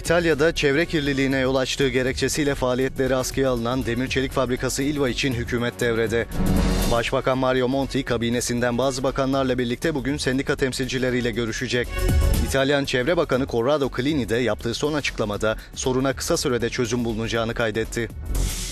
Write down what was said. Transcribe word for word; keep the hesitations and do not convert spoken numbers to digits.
İtalya'da çevre kirliliğine yol açtığı gerekçesiyle faaliyetleri askıya alınan demir çelik fabrikası Ilva için hükümet devrede. Başbakan Mario Monti kabinesinden bazı bakanlarla birlikte bugün sendika temsilcileriyle görüşecek. İtalyan Çevre Bakanı Corrado Clini de yaptığı son açıklamada soruna kısa sürede çözüm bulunacağını kaydetti.